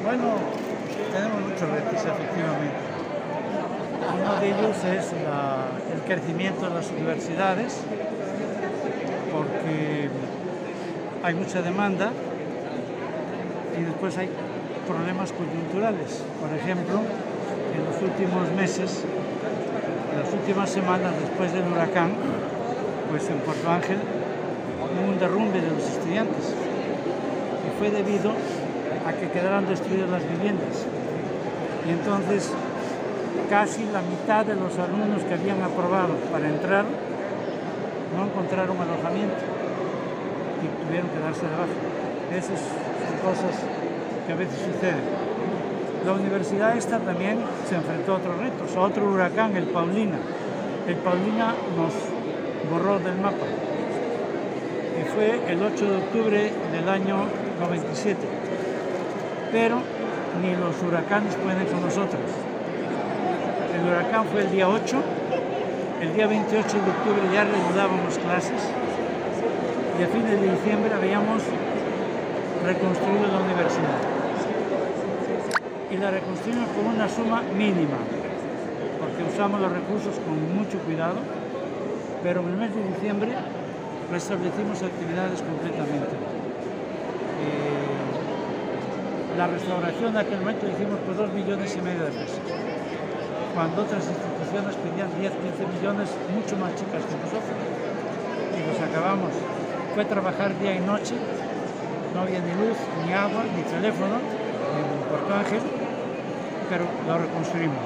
Bueno, tenemos muchos retos, efectivamente. Uno de ellos es el crecimiento de las universidades, porque hay mucha demanda y después hay problemas coyunturales. Por ejemplo, en los últimos meses, en las últimas semanas después del huracán, pues en Puerto Ángel hubo un derrumbe de los estudiantes y fue debido a que quedaron destruidas las viviendas. Y entonces casi la mitad de los alumnos que habían aprobado para entrar no encontraron alojamiento y tuvieron que darse de baja. Esas son cosas que a veces suceden. La universidad esta también se enfrentó a otros retos, a otro huracán, el Paulina. El Paulina nos borró del mapa y fue el 8 de octubre del año 97. Pero ni los huracanes pueden con nosotros. El huracán fue el día 8, el día 28 de octubre ya reanudábamos clases y a fines de diciembre habíamos reconstruido la universidad. Y la reconstruimos con una suma mínima, porque usamos los recursos con mucho cuidado, pero en el mes de diciembre restablecimos actividades completamente. La restauración de aquel momento la hicimos por 2,5 millones de pesos, cuando otras instituciones pedían 10, 15 millones, mucho más chicas que nosotros. Y los acabamos. Fue trabajar día y noche, no había ni luz, ni agua, ni teléfono, en Puerto Ángel, pero lo reconstruimos.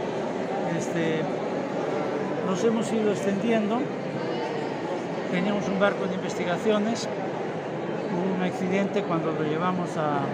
Nos hemos ido extendiendo, teníamos un barco de investigaciones, hubo un accidente cuando lo llevamos a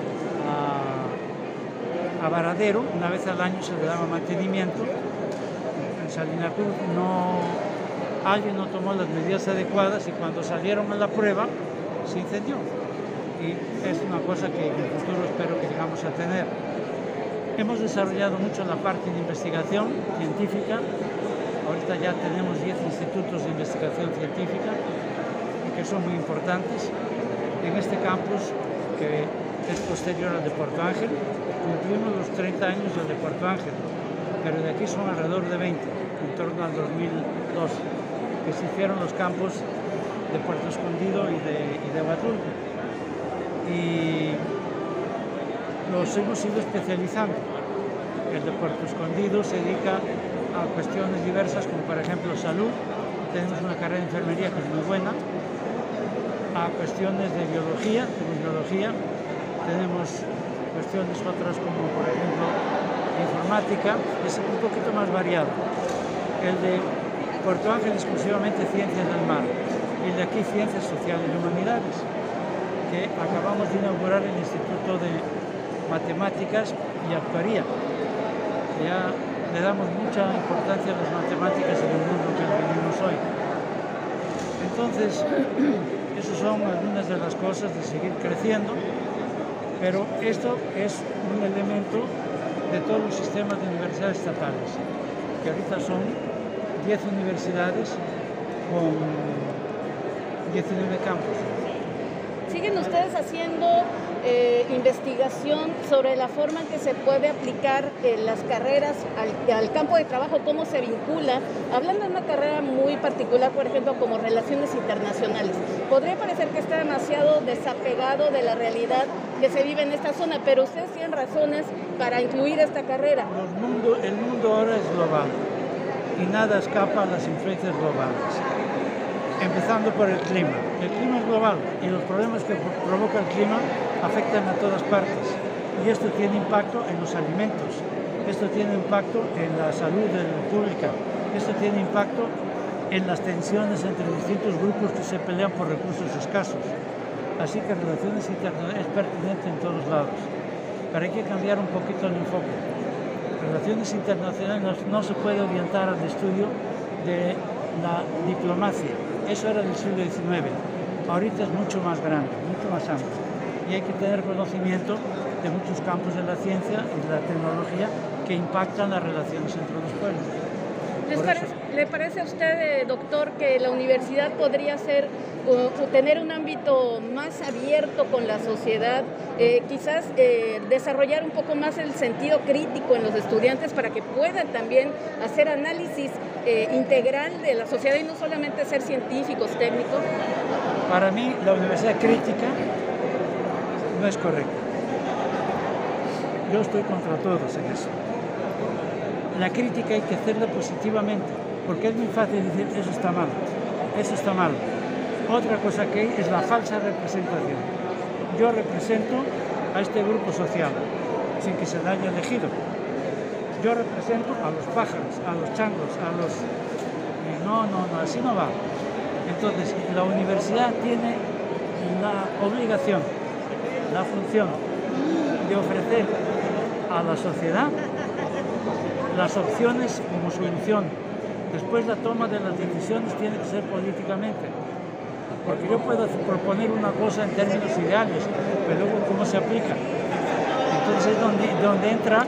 Varadero, una vez al año se le daba mantenimiento. En Salina Cruz alguien no tomó las medidas adecuadas y cuando salieron a la prueba se incendió. Y es una cosa que en el futuro espero que llegamos a tener. Hemos desarrollado mucho la parte de investigación científica. Ahorita ya tenemos 10 institutos de investigación científica y que son muy importantes. En este campus, que es posterior al de Puerto Ángel, cumplimos los 30 años del de Puerto Ángel, pero de aquí son alrededor de 20, en torno al 2002, que se hicieron los campus de Puerto Escondido y de Huatulco. Y los hemos ido especializando. El de Puerto Escondido se dedica a cuestiones diversas, como por ejemplo salud. Tenemos una carrera de enfermería que es muy buena, a cuestiones de biología, tenemos cuestiones otras como por ejemplo informática, es un poquito más variado. El de Puerto Ángel exclusivamente ciencias del mar y el de aquí ciencias sociales y humanidades, que acabamos de inaugurar el Instituto de Matemáticas y Actuaría. Ya le damos mucha importancia a las matemáticas en el mundo que vivimos hoy. Entonces, esas son algunas de las cosas de seguir creciendo, pero esto es un elemento de todos los sistemas de universidades estatales, que ahorita son 10 universidades con 19 campus. ¿Siguen ustedes haciendo investigación sobre la forma en que se puede aplicar las carreras al campo de trabajo, cómo se vincula? Hablando de una carrera muy particular, por ejemplo, como Relaciones Internacionales, podría parecer que está demasiado desapegado de la realidad que se vive en esta zona, pero ustedes tienen razones para incluir esta carrera. El mundo ahora es global y nada escapa a las influencias globales. Empezando por el clima. El clima es global y los problemas que provoca el clima afectan a todas partes. Y esto tiene impacto en los alimentos, esto tiene impacto en la salud pública, esto tiene impacto en las tensiones entre distintos grupos que se pelean por recursos escasos. Así que Relaciones Internacionales es pertinente en todos lados. Pero hay que cambiar un poquito el enfoque. Relaciones Internacionales no se puede orientar al estudio de la diplomacia. Eso era del siglo XIX. Ahorita es mucho más grande, mucho más amplio. Y hay que tener conocimiento de muchos campos de la ciencia y de la tecnología que impactan las relaciones entre los pueblos. ¿Le parece a usted, doctor, que la universidad podría ser tener un ámbito más abierto con la sociedad, quizás desarrollar un poco más el sentido crítico en los estudiantes para que puedan también hacer análisis integral de la sociedad y no solamente ser científicos, técnicos? Para mí, la universidad crítica no es correcta. Yo estoy contra todos en eso. La crítica hay que hacerla positivamente, porque es muy fácil decir eso está mal, eso está mal. Otra cosa que hay es la falsa representación. Yo represento a este grupo social, sin que se le haya elegido. Yo represento a los pájaros, a los changos, a los... No, así no va. Entonces, la universidad tiene la obligación, la función de ofrecer a la sociedad las opciones como solución. Después la toma de las decisiones tiene que ser políticamente. Porque yo puedo proponer una cosa en términos ideales, pero luego cómo se aplica. Entonces es donde entra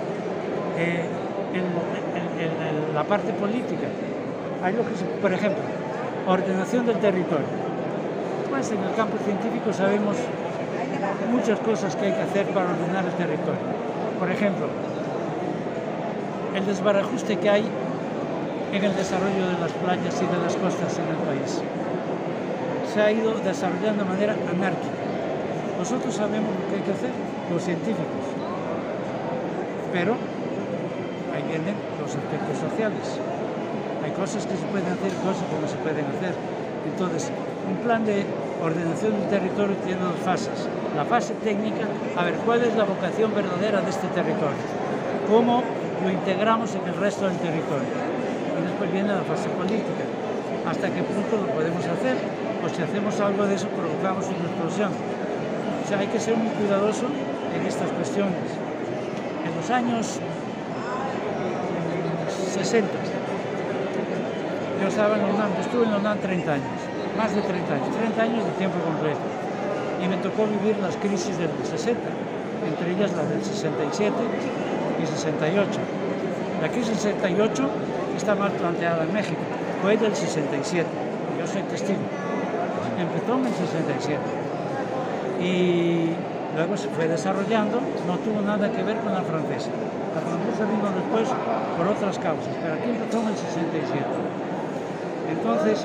la parte política. Hay lo que por ejemplo, ordenación del territorio. Pues en el campo científico sabemos muchas cosas que hay que hacer para ordenar el territorio. Por ejemplo, el desbarajuste que hay en el desarrollo de las playas y de las costas en el país. Se ha ido desarrollando de manera anárquica. Nosotros sabemos lo que hay que hacer, los científicos, pero ahí vienen los aspectos sociales. Hay cosas que se pueden hacer, cosas que no se pueden hacer. Entonces, un plan de ordenación del territorio tiene dos fases. La fase técnica, a ver, ¿cuál es la vocación verdadera de este territorio? ¿Cómo lo integramos en el resto del territorio? Y después viene la fase política. ¿Hasta qué punto lo podemos hacer? O si hacemos algo de eso, provocamos una explosión. O sea, hay que ser muy cuidadoso en estas cuestiones. En los años 60, yo estaba en la UNAM, estuve en la UNAM 30 años, más de 30 años de tiempo completo. Y me tocó vivir las crisis del 60, entre ellas la del 67 y 68. La crisis del 68 está mal planteada en México, fue del 67, yo soy testigo. Empezó en el 67 y luego se fue desarrollando, no tuvo nada que ver con la francesa. La francesa vino después por otras causas, pero aquí empezó en el 67. Entonces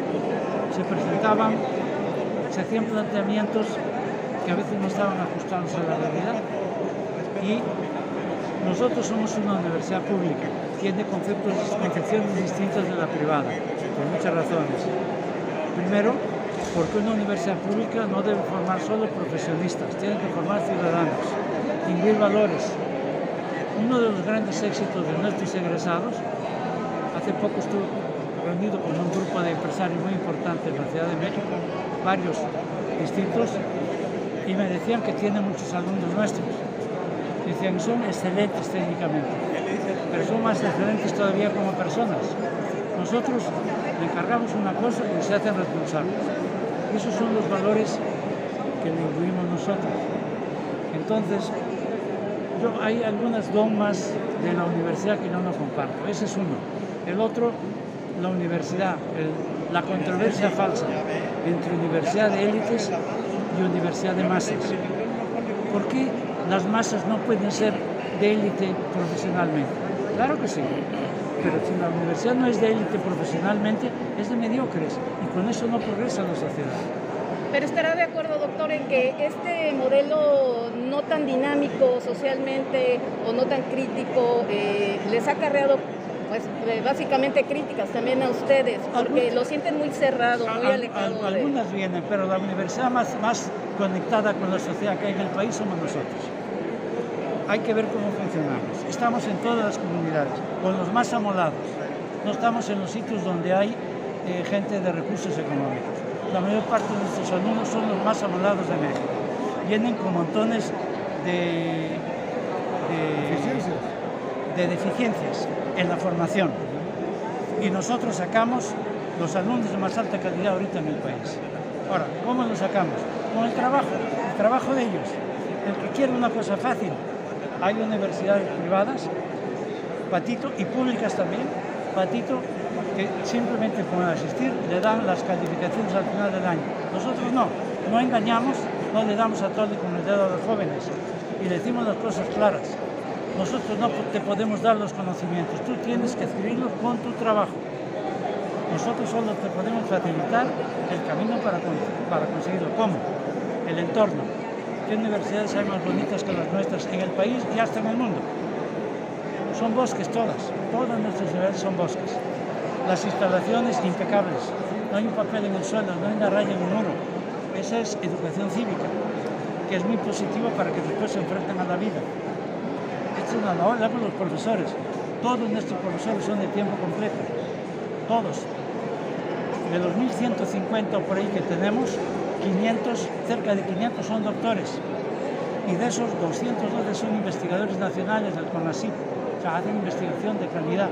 se hacían planteamientos que a veces no estaban ajustados a la realidad y nosotros somos una universidad pública, tiene concepciones distintas de la privada, por muchas razones. Primero, porque una universidad pública no debe formar solo profesionistas, tiene que formar ciudadanos, imbuir valores. Uno de los grandes éxitos de nuestros egresados, hace poco estuve reunido con un grupo de empresarios muy importantes en la Ciudad de México, varios distintos, y me decían que tienen muchos alumnos nuestros. Decían, son excelentes técnicamente, pero son más excelentes todavía como personas. Nosotros le encargamos una cosa y se hacen responsables. Esos son los valores que le imbuimos nosotros. Entonces, hay algunas dogmas de la universidad que no comparto. Ese es uno. El otro, la universidad, la controversia falsa entre universidad de élites y universidad de masas. ¿Por qué las masas no pueden ser de élite profesionalmente? Claro que sí, pero si la universidad no es de élite profesionalmente, es de mediocres y con eso no progresa la sociedad. Pero estará de acuerdo, doctor, en que este modelo no tan dinámico socialmente o no tan crítico les ha acarreado pues básicamente críticas también a ustedes, porque lo sienten muy cerrado, muy alejado. Algunas vienen, pero la universidad más conectada con la sociedad que hay en el país somos nosotros. Hay que ver cómo funcionamos. Estamos en todas las comunidades, con los más amolados. No estamos en los sitios donde hay gente de recursos económicos. La mayor parte de nuestros alumnos son los más amolados de México. Vienen con montones de deficiencias en la formación. Y nosotros sacamos los alumnos de más alta calidad ahorita en el país. Ahora, ¿cómo los sacamos? Con el trabajo de ellos. El que quiere una cosa fácil, hay universidades privadas, Patito, y públicas también, patito que simplemente con asistir le dan las calificaciones al final del año. Nosotros no engañamos, no le damos a tole con el dedo a los jóvenes y le decimos las cosas claras. Nosotros no te podemos dar los conocimientos, tú tienes que adquirirlos con tu trabajo. Nosotros solo te podemos facilitar el camino para conseguirlo. ¿Cómo? El entorno. ¿Qué universidades hay más bonitas que las nuestras en el país y hasta en el mundo? Son bosques todas nuestras universidades son bosques. Las instalaciones impecables, no hay un papel en el suelo, no hay una raya en un muro. Esa es educación cívica, que es muy positiva para que después se enfrenten a la vida. Esta es una labor de los profesores. Todos nuestros profesores son de tiempo completo, todos. De los 1.150 por ahí que tenemos, cerca de 500 son doctores. Y de esos, 212 son investigadores nacionales del CONACYT, o sea, hacen investigación de calidad.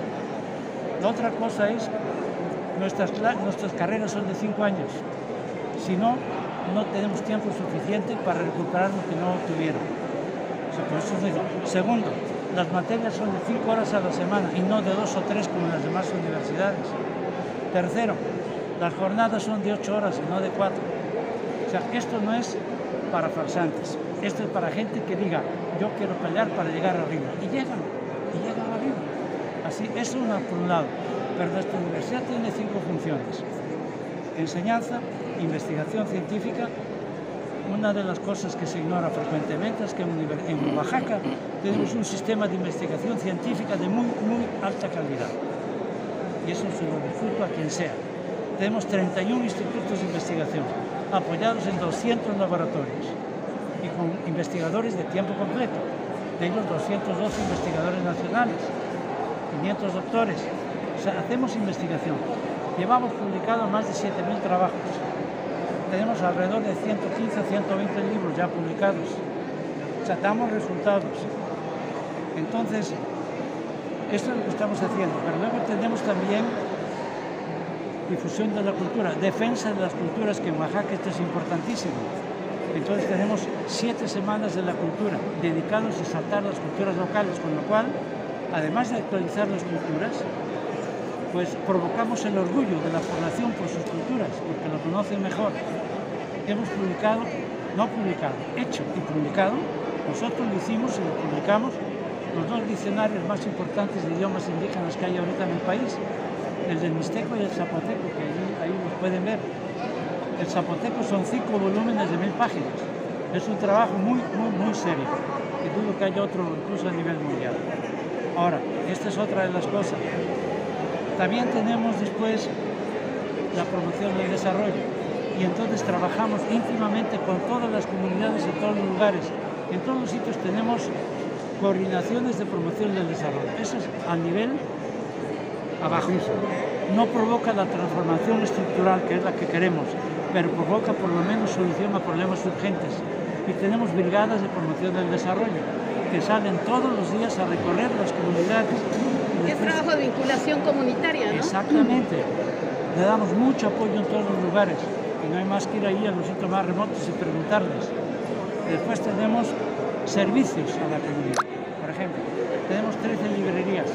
La otra cosa es, nuestras carreras son de 5 años. Si no, no tenemos tiempo suficiente para recuperar lo que no tuvieron. O sea, por eso es digo. Segundo, las materias son de 5 horas a la semana y no de 2 o 3 como en las demás universidades. Tercero, las jornadas son de 8 horas y no de 4. O sea, esto no es para farsantes. Esto es para gente que diga, yo quiero pelear para llegar arriba. Y llegan arriba. Así, eso por un lado. Pero nuestra universidad tiene 5 funciones. Enseñanza, investigación científica. Una de las cosas que se ignora frecuentemente es que en Oaxaca tenemos un sistema de investigación científica de muy alta calidad. Y eso se lo disfruto a quien sea. Tenemos 31 institutos de investigación, apoyados en 200 laboratorios y con investigadores de tiempo completo. De ellos 212 investigadores nacionales, 500 doctores. O sea, hacemos investigación. Llevamos publicado más de 7.000 trabajos. Tenemos alrededor de 115 a 120 libros ya publicados. O sea, damos resultados. Entonces, esto es lo que estamos haciendo. Pero luego tenemos también difusión de la cultura, defensa de las culturas, que en Oaxaca esto es importantísimo. Entonces tenemos 7 semanas de la cultura, dedicados a exaltar las culturas locales, con lo cual, además de actualizar las culturas, pues provocamos el orgullo de la población por sus culturas, porque lo conocen mejor. Hemos hecho y publicado, nosotros lo hicimos y lo publicamos, los 2 diccionarios más importantes de idiomas indígenas que hay ahorita en el país, el del mixteco y el zapoteco, que ahí los pueden ver. El zapoteco son 5 volúmenes de 1000 páginas. Es un trabajo muy serio, y dudo que haya otro incluso a nivel mundial. Ahora, esta es otra de las cosas. También tenemos después la promoción del desarrollo, y entonces trabajamos íntimamente con todas las comunidades en todos los lugares. En todos los sitios tenemos coordinaciones de promoción del desarrollo. Eso es a nivel abajo. No provoca la transformación estructural, que es la que queremos, pero provoca por lo menos solución a problemas urgentes. Y tenemos brigadas de promoción del desarrollo que salen todos los días a recorrer las comunidades. Es trabajo de vinculación comunitaria, ¿no? Exactamente. Le damos mucho apoyo en todos los lugares, y no hay más que ir ahí a los sitios más remotos y preguntarles. Después tenemos servicios a la comunidad. Por ejemplo, tenemos 13 librerías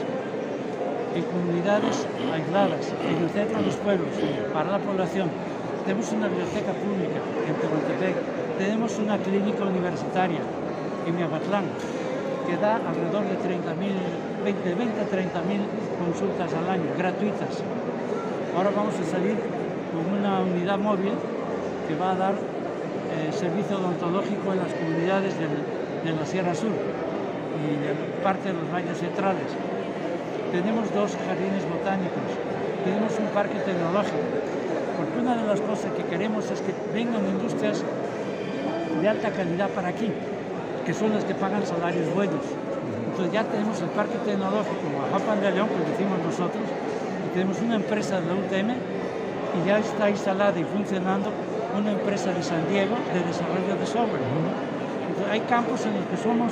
en comunidades aisladas, en el centro de los pueblos, para la población. Tenemos una biblioteca pública en Tehuantepec. Tenemos una clínica universitaria en Miahuatlán, que da alrededor de 20 a 30.000 consultas al año, gratuitas. Ahora vamos a salir con una unidad móvil que va a dar servicio odontológico en las comunidades de la Sierra Sur y de parte de los valles centrales. Tenemos 2 jardines botánicos, tenemos un parque tecnológico, porque una de las cosas que queremos es que vengan industrias de alta calidad para aquí, que son las que pagan salarios buenos. Entonces ya tenemos el parque tecnológico en Oaxaca de León, que decimos nosotros, y tenemos una empresa de la UTM, y ya está instalada y funcionando una empresa de San Diego de desarrollo de software. Entonces hay campos en los que somos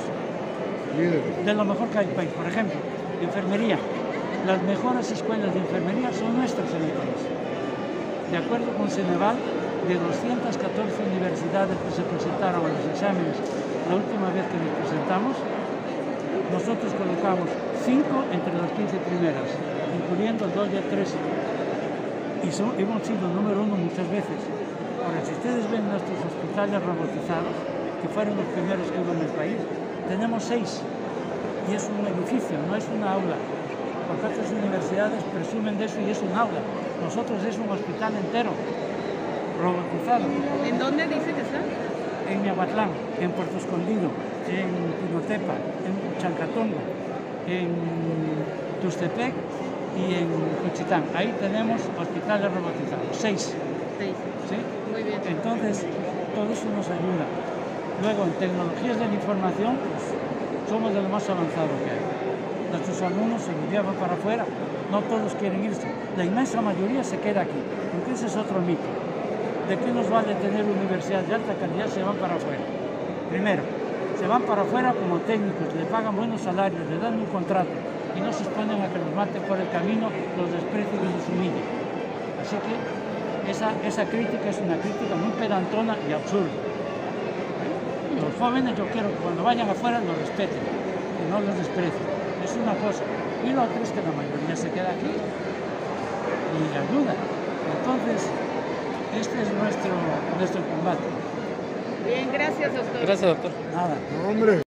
de lo mejor que hay en el país. Por ejemplo, enfermería. Las mejores escuelas de enfermería son nuestras en el país. De acuerdo con Ceneval, de 214 universidades que se presentaron a los exámenes la última vez que nos presentamos, nosotros colocamos 5 entre las 15 primeras. En incluyendo el 2 y el 3. Y hemos sido número 1 muchas veces. Ahora, si ustedes ven nuestros hospitales robotizados, que fueron los primeros que hubo en el país, tenemos 6. Y es un edificio, no es una aula. Porque otras universidades presumen de eso y es un aula. Nosotros es un hospital entero, robotizado. ¿En dónde dice que está? En Miahuatlán, en Puerto Escondido, en Pinotepa, en Chancatongo, en Tustepec y en Juchitán. Ahí tenemos hospitales robotizados, 6. ¿Sí? Muy bien. Entonces, todo eso nos ayuda. Luego, en tecnologías de la información, pues, somos de lo más avanzado que hay. Nuestros alumnos se van para afuera, no todos quieren irse. La inmensa mayoría se queda aquí, porque ese es otro mito. ¿De qué nos vale tener universidades de alta calidad si se van para afuera? Primero, se van para afuera como técnicos, le pagan buenos salarios, le dan un contrato y no se exponen a que los maten por el camino, los desprecien y los humillen. Así que esa crítica es una crítica muy pedantona y absurda. Los jóvenes yo quiero que cuando vayan afuera los respeten, que no los desprecien. Es una cosa. Y lo otro es que la mayoría se queda aquí y ayuda. Entonces, este es nuestro combate. Bien, gracias, doctor. Gracias, doctor. Nada. Hombre.